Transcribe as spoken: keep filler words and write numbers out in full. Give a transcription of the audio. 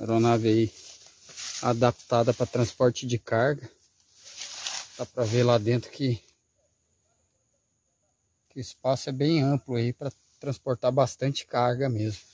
Aeronave aí adaptada para transporte de carga. Dá para ver lá dentro que, que o espaço é bem amplo aí para transportar bastante carga mesmo.